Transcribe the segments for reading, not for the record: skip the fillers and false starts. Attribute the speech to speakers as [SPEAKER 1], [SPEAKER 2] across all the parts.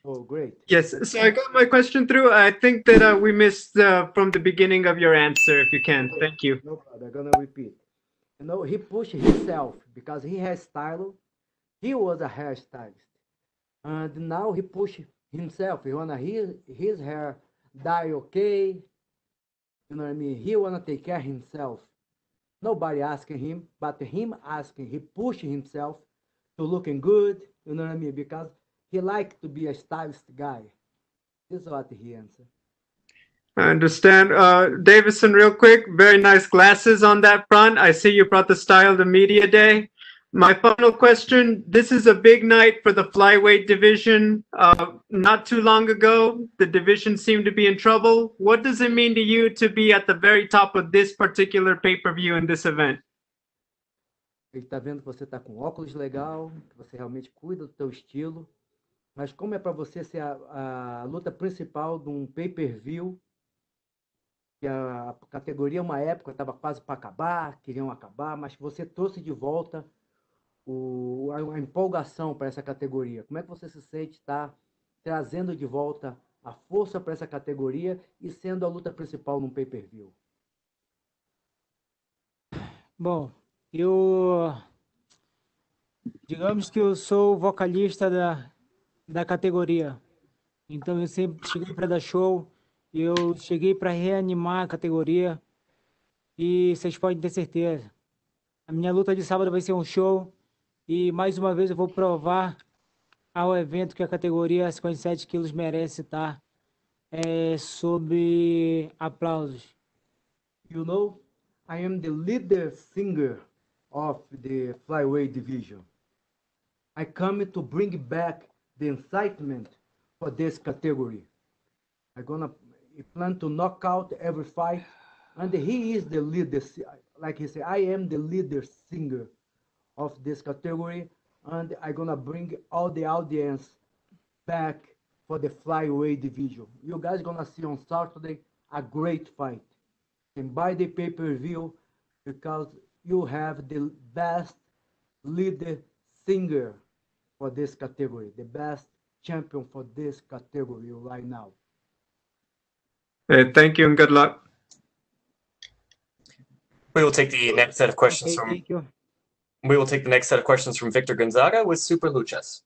[SPEAKER 1] Oh, great.
[SPEAKER 2] Yes, so I got my question through. I think that we missed from the beginning of your answer, if you can. Thank you.
[SPEAKER 1] No problem. I'm gonna repeat. He pushed himself because he has style. He was a hairstylist, and now he pushed himself. He wanna his hair dye okay. You know what I mean? He wanna take care of himself. Nobody asking him, but him asking. He pushed himself to looking good. You know what I mean? Because he liked to be a stylist guy. This is what he answered.
[SPEAKER 2] I understand. Davison, real quick, very nice glasses on that front. I see you brought the style to Media Day. My final question, this is a big night for the flyweight division. Not too long ago, the division seemed to be in trouble. What does it mean to you to be at the very top of this particular pay-per-view in this event?
[SPEAKER 1] Ele está vendo que você está com óculos legal, que você realmente cuida do teu estilo. Mas como é para você ser a luta principal de um pay-per-view, que a categoria uma época estava quase para acabar, queriam acabar, mas você trouxe de volta a empolgação para essa categoria. Como é que você se sente estar trazendo de volta a força para essa categoria e sendo a luta principal num pay-per-view?
[SPEAKER 3] Bom, digamos que eu sou o vocalista da categoria. Então eu sempre cheguei para dar show, eu cheguei para reanimar a categoria e vocês podem ter certeza. A minha luta de sábado vai ser um show e mais uma vez eu vou provar ao evento que a categoria 57 quilos merece estar sob aplausos.
[SPEAKER 1] You know, I am the leader singer of the flyweight division. I come to bring back the excitement for this category. I plan to knock out every fight, and he is the leader. Like he said, I am the leader singer of this category, and I'm gonna bring all the audience back for the flyweight division. You guys gonna see on Saturday a great fight. And buy the pay-per-view because you have the best leader singer for this category, the best champion for this category right now.
[SPEAKER 2] Thank you and good luck.
[SPEAKER 4] We will take the next set of questions
[SPEAKER 3] Thank you.
[SPEAKER 4] We will take the next set of questions from Victor Gonzaga with Super Luchas.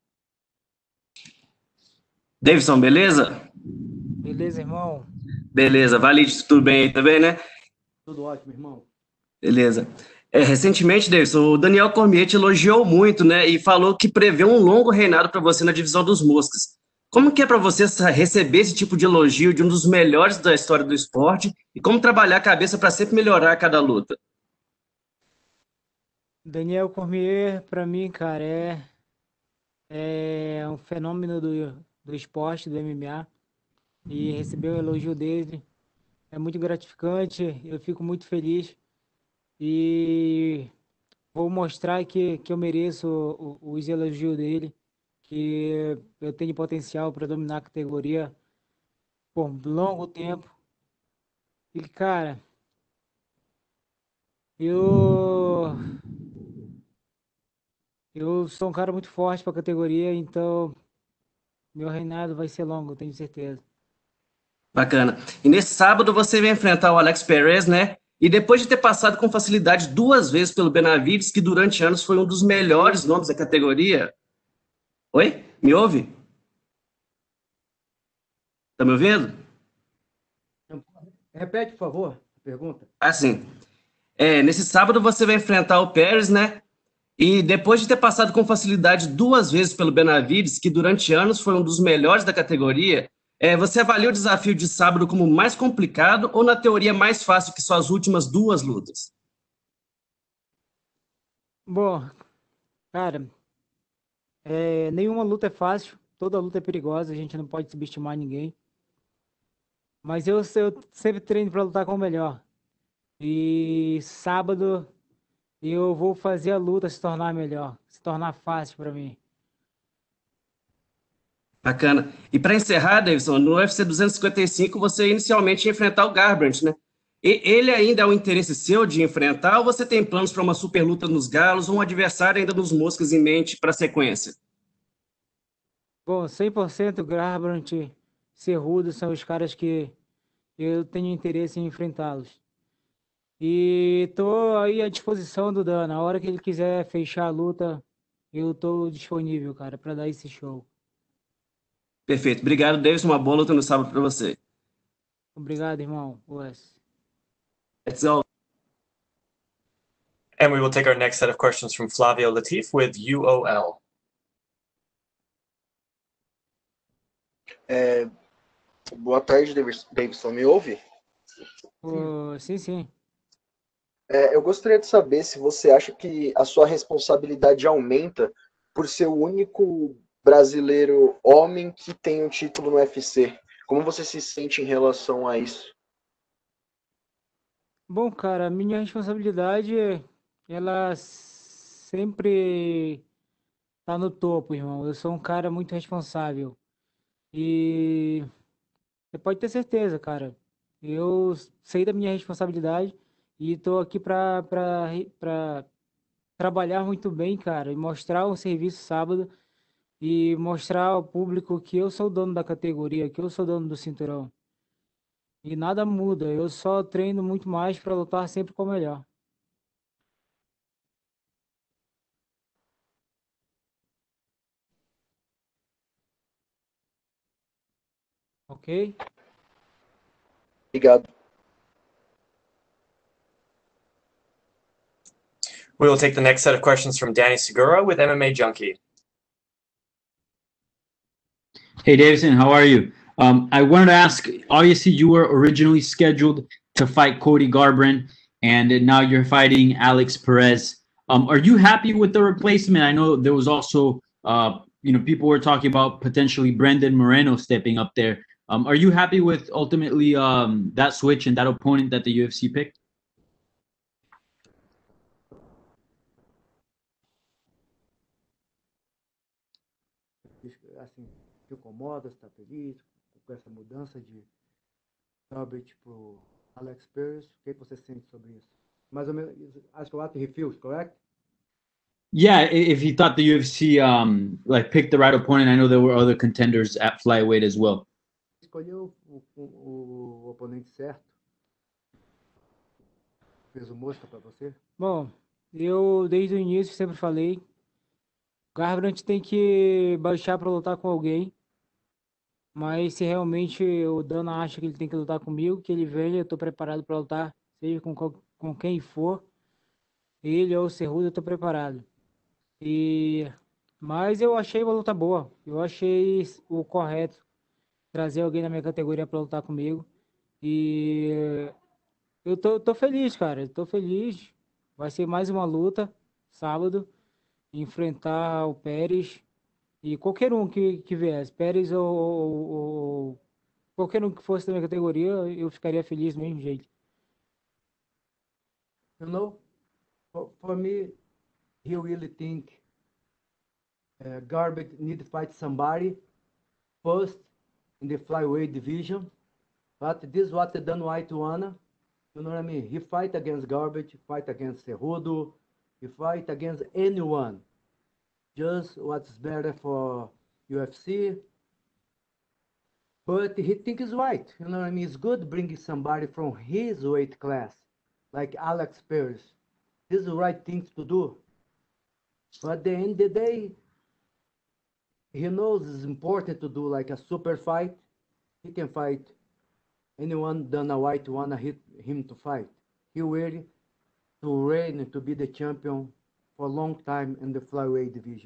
[SPEAKER 5] Davidson, beleza?
[SPEAKER 3] Beleza, irmão?
[SPEAKER 5] Beleza, Valide, tudo bem aí também, né?
[SPEAKER 1] Tudo ótimo, irmão.
[SPEAKER 5] Beleza. Recentemente, Davidson, o Daniel Cormier te elogiou muito, né? E falou que prevê um longo reinado para você na divisão dos moscas. Como que é para você receber esse tipo de elogio de um dos melhores da história do esporte e como trabalhar a cabeça para sempre melhorar a cada luta?
[SPEAKER 3] Daniel Cormier, para mim, cara, é um fenômeno do esporte, do MMA. E receber o elogio dele é muito gratificante, eu fico muito feliz e vou mostrar que eu mereço os elogios dele, que eu tenho potencial para dominar a categoria por longo tempo. E, cara, eu sou um cara muito forte para a categoria, então meu reinado vai ser longo, eu tenho certeza.
[SPEAKER 5] Bacana. E nesse sábado você vai enfrentar o Alex Perez, né? E depois de ter passado com facilidade 2 vezes pelo Benavides, que durante anos foi um dos melhores nomes da categoria. Oi? Me ouve? Tá me ouvindo?
[SPEAKER 1] Repete, por favor, a pergunta.
[SPEAKER 5] Ah, sim. Nesse sábado você vai enfrentar o Perez, né? E depois de ter passado com facilidade 2 vezes pelo Benavides, que durante anos foi um dos melhores da categoria, você avalia o desafio de sábado como mais complicado ou, na teoria, mais fácil que suas últimas 2 lutas?
[SPEAKER 3] Bom, cara, nenhuma luta é fácil, toda luta é perigosa, a gente não pode subestimar ninguém. Mas eu sempre treino para lutar com o melhor. E sábado eu vou fazer a luta se tornar melhor, se tornar fácil para mim.
[SPEAKER 5] Bacana. E para encerrar, Davidson, no UFC 255 você inicialmente ia enfrentar o Garbrandt, né? Ele ainda é um interesse seu de enfrentar ou você tem planos para uma super luta nos galos ou um adversário ainda nos moscas em mente para a sequência?
[SPEAKER 3] Bom, 100% Garbrandt, Cerrudo são os caras que eu tenho interesse em enfrentá-los. E tô aí à disposição do Dan. Na hora que ele quiser fechar a luta, eu tô disponível, cara, para dar esse show.
[SPEAKER 5] Perfeito. Obrigado, Davis. Uma boa luta no sábado para você.
[SPEAKER 3] Obrigado, irmão. Wes.
[SPEAKER 5] Let's go.
[SPEAKER 4] And we will take our next set of questions from Flavio Latif with UOL.
[SPEAKER 6] Boa tarde, Davidson. Me ouve?
[SPEAKER 3] Sim, sim.
[SPEAKER 6] Eu gostaria de saber se você acha que a sua responsabilidade aumenta por ser o único brasileiro homem que tem um título no UFC. Como você se sente em relação a isso?
[SPEAKER 3] Bom, cara, a minha responsabilidade, ela sempre tá no topo, irmão. Eu sou um cara muito responsável. E você pode ter certeza, cara. Eu sei da minha responsabilidade e tô aqui pra trabalhar muito bem, cara, e mostrar o serviço sábado e mostrar ao público que eu sou o dono da categoria, que eu sou dono do cinturão. E nada muda, eu só treino muito mais para lutar sempre com o melhor. Ok?
[SPEAKER 6] Obrigado.
[SPEAKER 4] We will take the next set of questions from Danny Segura with MMA Junkie.
[SPEAKER 7] Hey, Davison, how are you? I wanted to ask, obviously, you were originally scheduled to fight Cody Garbrandt, and now you're fighting Alex Perez. Are you happy with the replacement? I know there was also, people were talking about potentially Brendan Moreno stepping up there. Are you happy with ultimately that switch and that opponent that the UFC picked?
[SPEAKER 1] Assim, te incomoda, está feliz com essa mudança de Garbrandt pro Alex Perez? O que você sente sobre isso? Mais ou menos, acho que o ato refuse, correct?
[SPEAKER 7] Yeah, if you thought the UFC picked the right opponent, I know there were other contenders at flyweight as well.
[SPEAKER 1] Escolheu o oponente certo? Fez o mosca para você?
[SPEAKER 3] Bom, eu desde o início sempre falei, Garbrandt tem que baixar para lutar com alguém, mas se realmente o Dana acha que ele tem que lutar comigo, que ele venha, eu tô preparado para lutar, seja com quem for, ele ou o Cerrudo, eu tô preparado. Mas eu achei uma luta boa. Eu achei o correto trazer alguém na minha categoria para lutar comigo. E eu tô feliz, cara. Eu tô feliz. Vai ser mais uma luta sábado, enfrentar o Pérez e qualquer um que viesse, Pérez ou qualquer um que fosse da minha categoria, eu ficaria feliz do mesmo jeito.
[SPEAKER 1] You know, for me, he really think Garbrandt need to fight somebody first in the flyweight division. But this is what the Dan White wanna. You know what I mean? He fight against Garbrandt, fight against Cerrudo, he fight against anyone. Just what's better for UFC. But he thinks it's right. You know what I mean? It's good bringing somebody from his weight class, like Alex Perez. This is the right thing to do. But at the end of the day, he knows it's important to do like a super fight. He can fight anyone Dana White wanna hit him to fight. He ready to reign and to be the champion for a long time in the flyweight division.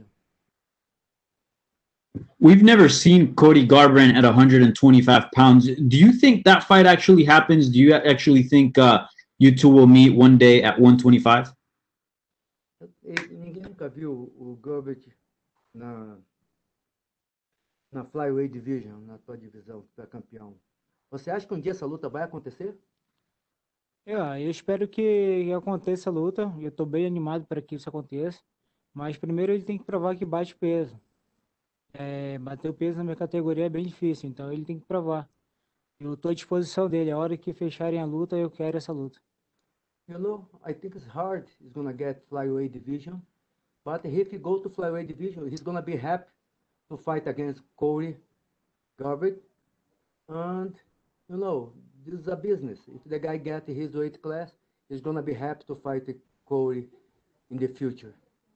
[SPEAKER 7] We've never seen Cody Garbrandt at 125 pounds. Do you think that fight actually happens? Do you actually think you two will meet one day at 125?
[SPEAKER 1] Ninguém nunca viu o Garbrandt na flyweight division, na tua divisão, que tu é campeão. Você acha que um dia essa luta vai acontecer?
[SPEAKER 3] Eu espero que aconteça a luta. Eu tô bem animado para que isso aconteça. Mas primeiro ele tem que provar que bate peso. Bater o peso na minha categoria é bem difícil, então ele tem que provar. Eu estou à disposição dele. A hora que fecharem a luta, eu quero essa luta.
[SPEAKER 1] You know, I think it's hard. He's gonna get flyweight division, but if he go to flyweight division, he's gonna be happy to fight against Cody Garbrandt, and you know, this is a business. If the guy get his weight class, he's gonna be happy to fight Cody in the future.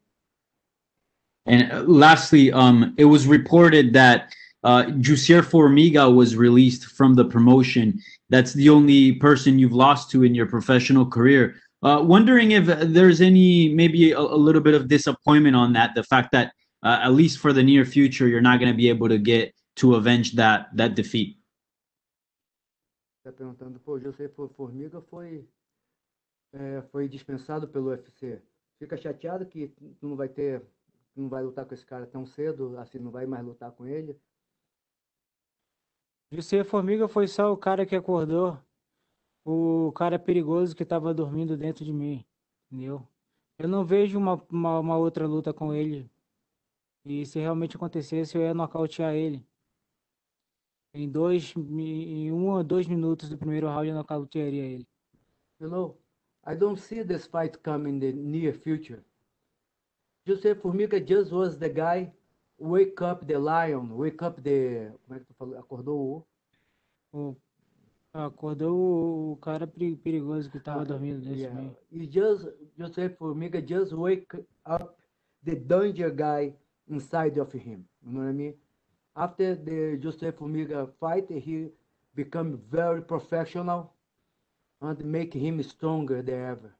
[SPEAKER 7] And lastly, it was reported that Jussier Formiga was released from the promotion. That's the only person you've lost to in your professional career. Wondering if there's maybe a little bit of disappointment on that, the fact that at least for the near future, you're not going to be able to get to avenge that defeat.
[SPEAKER 1] Tá perguntando, pô, Jussier Formiga foi dispensado pelo UFC. Fica chateado que não vai lutar com esse cara tão cedo, assim, não vai mais lutar com ele.
[SPEAKER 3] Jussier Formiga foi só o cara que acordou, o cara perigoso que estava dormindo dentro de mim, entendeu? Eu não vejo uma outra luta com ele. E se realmente acontecesse, eu ia nocautear ele. Em 1 ou 2 minutos do primeiro round, eu nocautearia ele.
[SPEAKER 1] You know, I don't see this fight coming in the near future. Jussier Formiga just was the guy wake up the lion, wake up the... Como é que tu falou? Acordou o...
[SPEAKER 3] Acordou o cara perigoso que estava dormindo dentro de mim.
[SPEAKER 1] Jussier Formiga just wake up the danger guy inside of him. You know what I mean? After the Jussier Formiga fight, he become very professional and make him stronger than ever.